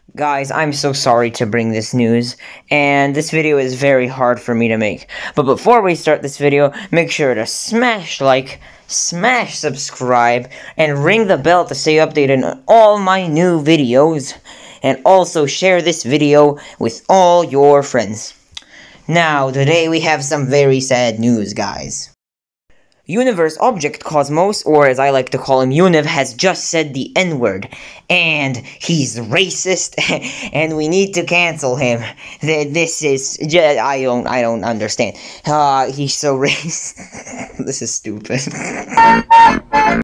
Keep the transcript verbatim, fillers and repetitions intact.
Guys, I'm so sorry to bring this news, and this video is very hard for me to make. But before we start this video, make sure to smash like, smash subscribe, and ring the bell to stay updated on all my new videos. And also share this video with all your friends. Now, today we have some very sad news, guys. Universe Object Cosmos, or as I like to call him, Univ, has just said the N-word, and he's racist, and we need to cancel him. This is just, I don't, I don't understand. Uh, he's so racist. This is stupid.